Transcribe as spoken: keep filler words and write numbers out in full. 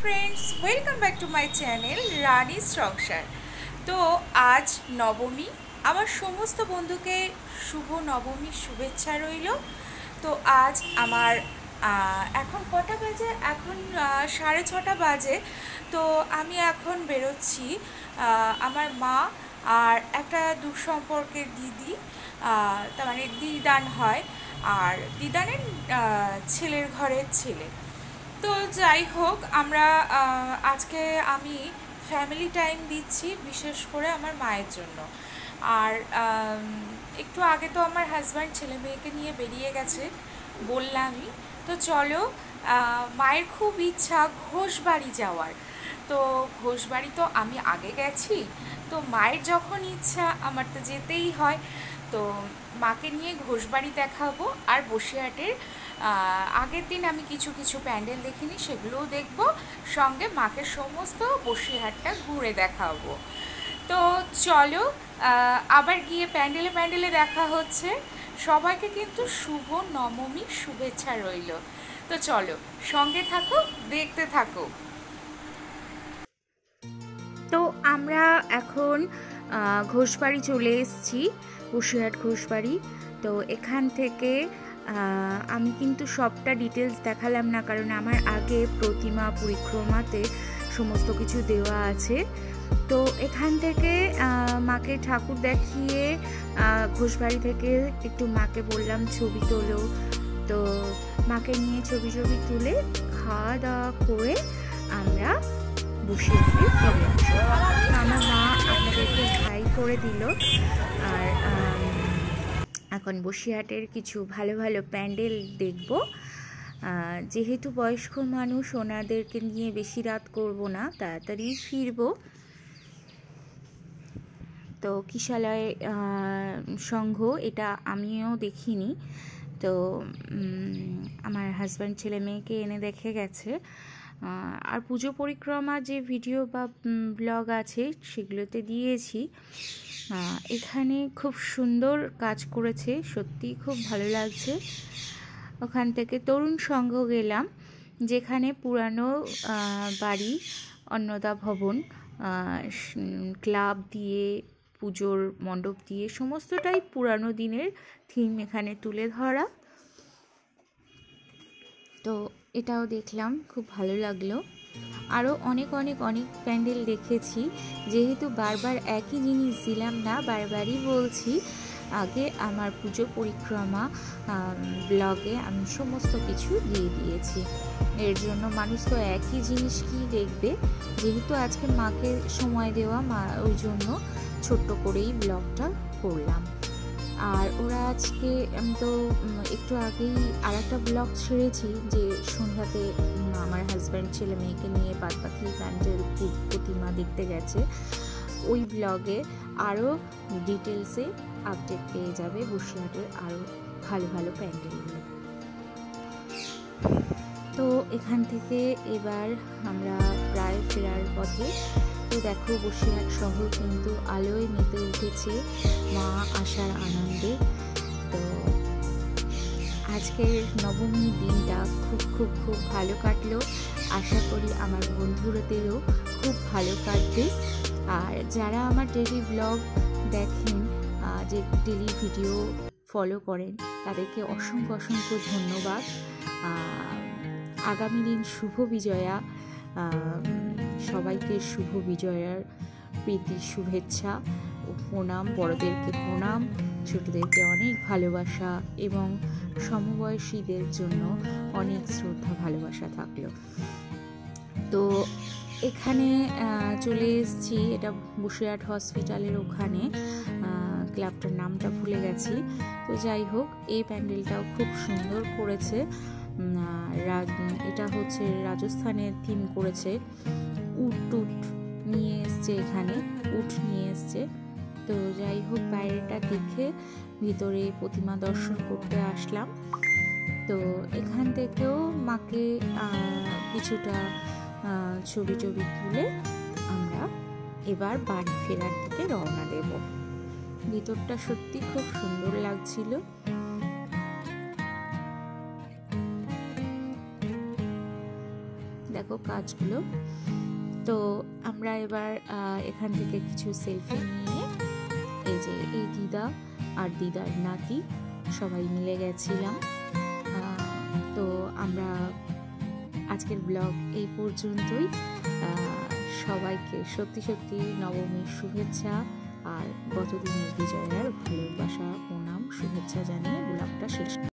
Friends welcome back to my channel Rani Sansar. तो आज नवमी आमार समस्त बंधुके शुभ नवमी शुभेच्छा रइल। तो आज आमार एखन कटा बाजे एखन साढ़े छटा बाजे। तो आमी एखन बेरोচ্ছি आमार मा और एक दूर सम्पर्केर दिदी तार माने दिदान हय और दिदानेर छेलेर घरेर छेले। तो যাই হোক আমরা আজকে আমি ফ্যামিলি টাইম দিচ্ছি বিশেষ করে আমার মায়ের জন্য। আর একটু আগে তো আমার হাজব্যান্ড ছেলে মেয়েকে নিয়ে বেরিয়ে গেছে বললামই। তো চলো, মায়ের খুব ইচ্ছা ঘোষবাড়ি যাওয়ার। তো ঘোষবাড়ি তো আমি আগে গেছি, তো মায়ের যখন ইচ্ছা আমার তো যেতেই হয়। তো মাকে নিয়ে ঘোষবাড়ি দেখাবো আর বসিরহাটের আগের দিন আমি কিছু কিছু প্যান্ডেল দেখিনি, সেগুলোও দেখব, সঙ্গে মাকে সমস্ত বসিরহাটটা ঘুরে দেখাবো। তো চলো আবার গিয়ে প্যান্ডেলে প্যান্ডেলে দেখা হচ্ছে। সবাইকে কিন্তু শুভ নবমীর শুভেচ্ছা রইল। তো চলো সঙ্গে থাকো, দেখতে থাকো। তো আমরা এখন ঘোষবাড়ি চলে এসেছি, বসিরহাট ঘোষবাড়ি। তো এখান থেকে আমি কিন্তু সবটা ডিটেলস দেখালাম না, কারণ আমার আগে প্রতিমা পরিক্রমাতে সমস্ত কিছু দেওয়া আছে। তো এখান থেকে মাকে ঠাকুর দেখিয়ে ঘোষবাড়ি থেকে একটু মাকে বললাম ছবি তোলো। তো মাকে নিয়ে ছবি ছবি তুলে খাওয়া দাওয়া করে আমরা বসিরহাটে ফিরে আসলাম। আমার মা আপনাদেরকে হাই করে দিল। আর এখন বসিরহাটের কিছু ভালো ভালো প্যান্ডেল দেখব। যেহেতু বয়স্ক মানুষ, ওনাদেরকে নিয়ে বেশি রাত করব না, তাড়াতাড়ি ফিরব। তো কিশালয় সংঘ এটা আমিও দেখিনি। তো আমার হাজব্যান্ড ছেলে মেয়েকে এনে দেখে গেছে। আর পুজো পরিক্রমা যে ভিডিও বা ব্লগ আছে সেগুলোতে দিয়েছি। এখানে খুব সুন্দর কাজ করেছে, সত্যি খুব ভালো লাগছে। ওখান থেকে তরুণ সংঘ গেলাম, যেখানে পুরানো বাড়ি অন্নদা ভবন ক্লাব দিয়ে পুজোর মণ্ডপ দিয়ে সমস্তটাই পুরানো দিনের থিম এখানে তুলে ধরা। তো এটাও দেখলাম, খুব ভালো লাগলো। আরও অনেক অনেক অনেক প্যান্ডেল দেখেছি। যেহেতু বারবার একই জিনিস দিলাম না, বারবারই বলছি, আগে আমার পুজো পরিক্রমা ব্লগে আমি সমস্ত কিছু দিয়ে দিয়েছি। এর জন্য মানুষ তো একই জিনিস কি দেখবে, যেহেতু আজকে মাকে সময় দেওয়া, মা ওই জন্য ছোট্ট করেই ব্লগটা করলাম। আর ওরা আজকে আমি তো একটু আগেই আর একটা ব্লগ ছেড়েছি যে সন্ধ্যাতে আমার হাজব্যান্ড ছেলে মেয়েকে নিয়ে বাদ বাকি প্যান্ডেল প্রতিমা দেখতে গেছে। ওই ব্লগে আরও ডিটেলসে আপডেট পেয়ে যাবে বসিরহাটের আরও ভালো ভালো প্যান্ডেলগুলো। তো এখান থেকে এবার আমরা প্রায় ফেরার পথে। তো দেখো বসিরহাট শহর কিন্তু আলোয় মেতে উঠেছে মা আসার আনন্দে। তো আজকের নবমী দিনটা খুব খুব খুব ভালো কাটলো। আশা করি আমার বন্ধুদেরও খুব ভালো কাটবে। আর যারা আমার ডেলি ব্লগ দেখেন, যে ডেলি ভিডিও ফলো করেন, তাদেরকে অসংখ্য অসংখ্য ধন্যবাদ। আগামী দিন শুভ বিজয়া, সবাইকে শুভ বিজয়ার প্রীতি শুভেচ্ছা ও প্রণাম। বড়দেরকে প্রণাম, ছোটদেরকে অনেক ভালোবাসা এবং সমবয়সীদের জন্য অনেক শ্রদ্ধা ভালোবাসা থাকলো। তো এখানে চলে এসেছি, এটা বসিরহাট হসপিটালের ওখানে, ক্লাবটার নামটা ভুলে গেছি। তো যাই হোক, এই প্যান্ডেলটাও খুব সুন্দর করেছে। এটা হচ্ছে রাজস্থানের থিম করেছে, উট টুট নিয়ে এসছে, এখানে উট নিয়ে এসছে। তো যাই হোক, বাইরেটা দেখে ভিতরে প্রতিমা দর্শন করতে আসলাম। তো এখান থেকেও মাকে কিছুটা ছবি ছবি তুলে আমরা এবার বাড়ি ফেরার দিকে রওনা দেব। ভিতরটা সত্যি খুব সুন্দর লাগছিল। দেখো কাজগুলো। তো আমরা এবার এখান থেকে কিছু সেলফি নিয়ে এই যে এই দিদা আর দিদার নাতি সবাই মিলে গেছিলাম। তো আমরা আজকের ব্লগ এই পর্যন্তই। সবাইকে সত্যি সত্যি নবমীর শুভেচ্ছা আর গতদিনের বিজয়ার ভালোবাসা প্রণাম শুভেচ্ছা জানিয়ে ব্লগটা শেষ